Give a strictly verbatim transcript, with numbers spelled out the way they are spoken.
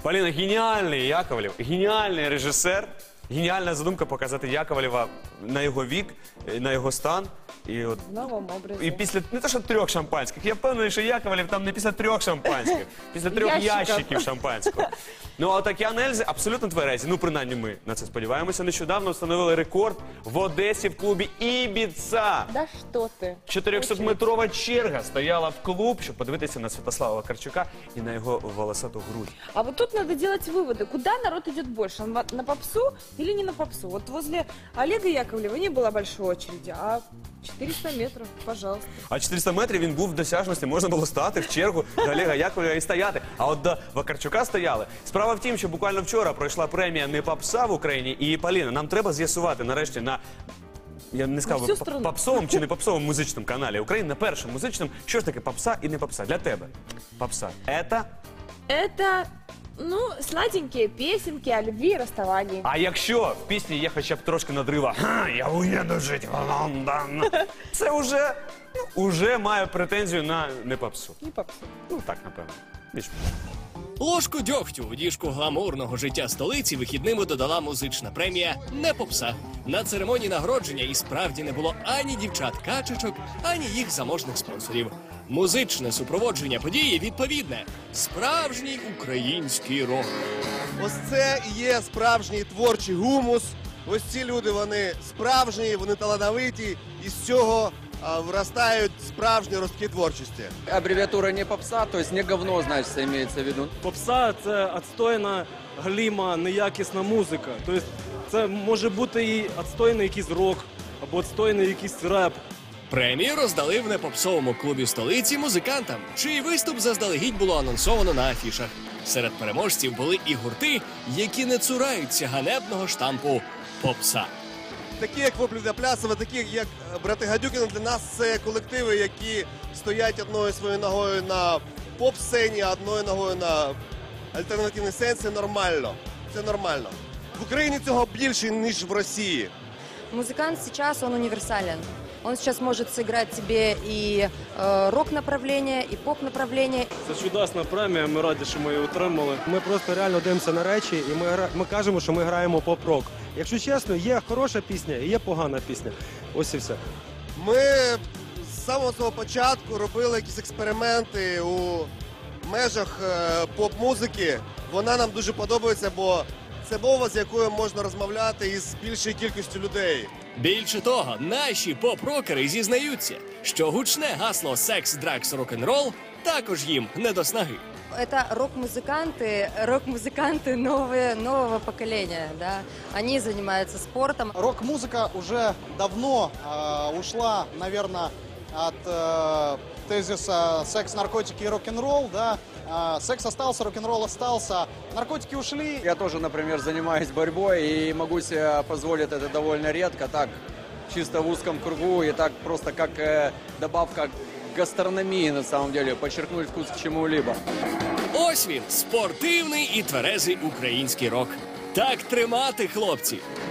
Поліна, геніальний Яковлев, геніальний режисер, геніальна задумка показати Яковлева на його вік, на його стан. І от, В новому образі. і після, не те, що трьох шампанських, я впевнений, що Яковлев там не після трьох шампанських, після трьох Ящиків. ящиків шампанського. Ну, а Океан Ельзи абсолютно тверезі. Ну, принаймні ми на це сподіваємося. Нещодавно встановили рекорд в Одесі в клубі «Ібіца». Да що ти? чотирьохсотметрова черга стояла в клуб, щоб подивитися на Святослава Вакарчука і на його волосату грудь. А вот тут надо делать выводы. Куда народ идет больше? На на попсу или не на попсу? Вот возле Олега Яковлева не было большой очереди, а четыреста метров, пожалуйста. А чотириста метрів він був в досяжності, можна було стати в чергу до Олега Яковлева і стояти. А от до Вакарчука стояли. Справа в тім, що буквально вчора пройшла премія «Не попса» в Україні. І, Поліна, нам треба з'ясувати нарешті на... Я не сказав, всю п- страну. попсовому чи не попсовому музичному каналі України, на першому музичному, що ж таке попса і не попса. Для тебе попса – это... Это, ну, сладенькие песенки о любви и расставании. А якщо в пісні є хоча б трошки надрива «Ха, я уїду жити в Лондон», це вже, уже має претензію на не попсу. Не попсу. Ну так, напевно. Більш. Ложку дьогтю у діжку гламурного життя столиці вихідними додала музична премія «Не попса». На церемонії нагородження і справді не було ані дівчат-качечок, ані їх заможних спонсорів. Музичне супроводження події відповідне – справжній український рок. Ось це і є справжній творчий гумус. Ось ці люди, вони справжні, вони талановиті, і з цього а, виростають справжні ростки творчості. Аббревиатура не попса, то есть не говно, значит, имеется в виду. Попса – це відстойна, галіма, неякісна музика. Тобто це може бути і відстойний якийсь рок, або відстойний якийсь реп. Премію роздали в непопсовому клубі столиці музикантам, чий виступ заздалегідь було анонсовано на афішах. Серед переможців були і гурти, які не цураються ганебного штампу «попса». Такі, як «Воплі для Плясова», такі, як брати Гадюкіни, для нас це колективи, які стоять одною своєю ногою на поп-сцені, а одною ногою на альтернативній сцені. Це нормально. Це нормально. В Україні цього більше, ніж в Росії. Музыкант сейчас, он универсален. Он сейчас может сыграть тебе и э, рок-направление, и поп-направление. Це чудесна премія, ми раді, що ми її отримали. Ми просто реально дивимося на речі і ми, гра- ми кажемо, що ми граємо поп-рок. Якщо чесно, є хороша пісня і є погана пісня. Ось і все. Ми з самого свого початку робили якісь експерименти у межах е, поп-музики. Вона нам дуже подобається, бо це мова, з якою можна розмовляти із більшою кількістю людей. Більше того, наші поп-рокери зізнаються, що гучне гасло «Секс, дракс, рок-н-рол» також їм не до снаги. Это рок-музыканты, рок-музыканты новые, нового поколения, да. Они занимаются спортом. Рок-музыка уже давно э, ушла, наверное, от э, тезиса «секс, наркотики и рок-н-ролл», да. Э, секс остался, рок-н-ролл остался, наркотики ушли. Я тоже, например, занимаюсь борьбой и могу себе позволить это довольно редко, так, чисто в узком кругу и так просто как э, добавка к гастрономии, на самом деле, подчеркнуть вкус к чему-либо. Ось він, спортивний і тверезий український рок. Так тримати, хлопці!